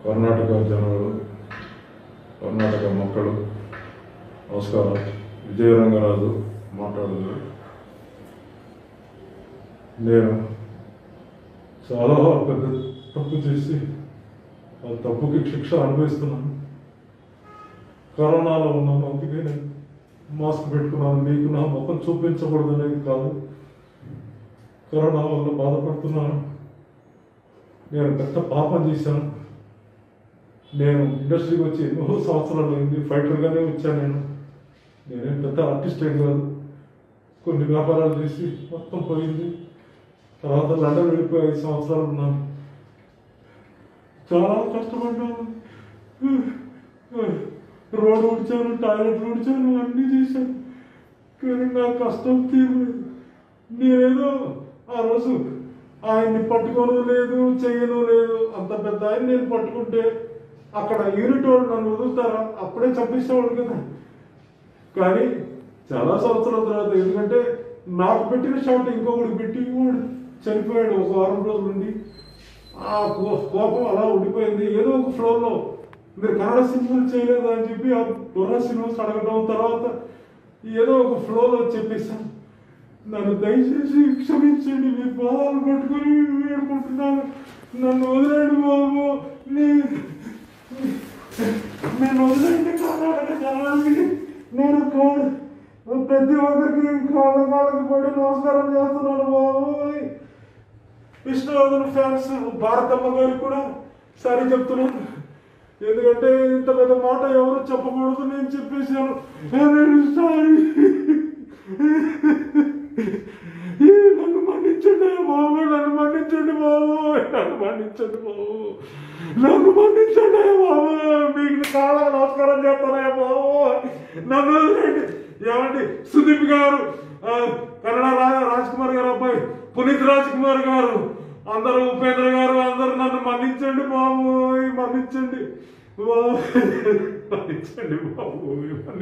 కర్ణాటక జనాలు, కర్ణాటక మక్కಳು నమస్కారం. విజయరంగరాజు మాట్లాడుతున్నారు. నేను చాలా పెద్ద తప్పు చేసి ఆ తప్పుకి శిక్ష అనుభవిస్తున్నాను. కరోనాలో ఉన్నాను, అందుకే నేను మాస్క్ పెట్టుకున్నాను. మీకు నా ముఖం చూపించకూడదు అనేది కాదు, కరోనా వల్ల బాధపడుతున్నాను. నేను పెద్ద పాపం చేశాను. నేను ఇండస్ట్రీకి వచ్చి ఎన్నో సంవత్సరాలు అయింది. ఫైటర్గానే వచ్చాను. నేనేం పెద్ద ఆర్టిస్ట్ ఏం కాదు. కొన్ని వ్యాపారాలు చేసి మొత్తం పోయింది. తర్వాత లండన్ వెళ్ళిపోయి 5 సంవత్సరాలు ఉన్నాను. చాలా కష్టపడ్డాను. రోడ్డు ఉడిచాను, టాయిలెట్లు ఉడిచాను, అన్నీ చేశాను. కానీ నా కష్టం తీరలేదు. నేనేదో ఆ రోజు ఆయన్ని పట్టుకోను లేదు, చెయ్యను లేదు. అంత పెద్ద ఆయన నేను పట్టుకుంటే అక్కడ యూనిట్ వాళ్ళు నన్ను వదులుతారా? అప్పుడే చంపేసేవాడు కదా. కానీ చాలా సంవత్సరాల తర్వాత, ఎందుకంటే నాకు పెట్టిన షాట్ ఇంకొకటి పెట్టి వాడు చనిపోయాడు. ఒక 6 రోజుల నుండి ఆ కోపం అలా ఉండిపోయింది. ఏదో ఒక ఫ్లోర్లో మీరు కన్నడ సినిమాలు చేయలేదు అని చెప్పి ఆ బుర్ర సినిమాస్ అడగడం, తర్వాత ఏదో ఒక ఫ్లోలో చెప్పేశాను. నన్ను దయచేసి క్షమించండి, మీ పాదాలు పట్టుకొని వేడుకుంటున్నాను. నన్ను వదిలేండి బాబు, నేను వదిలేండి. కర్ణాటక జనానికి నేను ప్రతి ఒక్కరికి కాళ్ళకి పడి నమస్కారం చేస్తున్నాను బాబు. విష్ణువర్ధన్ ఫ్యాన్స్ భారతమ్మ గారికి కూడా సారీ చెప్తున్నాను. ఎందుకంటే ఇంత పెద్ద మాట ఎవరు చెప్పకూడదు, నేను చెప్పేశాను. సారీ, నన్ను మన్నించండి బాబు, నన్ను మన్నించండి బాబు, నన్ను మన్నించండి బాబు, నన్ను మన్నించండి బాబు. మీకు చాలా నమస్కారం చేస్తానే బాబు, నన్ను వదిలేండి. ఏమండి, సుదీప్ గారు, కన్నడ రాజ్ కుమార్ గారు అబ్బాయి పునీత్ రాజ్ కుమార్ గారు, అందరూ ఉపేంద్ర గారు, అందరూ నన్ను మన్నించండి బాబు, మన్నించండి బాబు, మన్నించండి బాబు.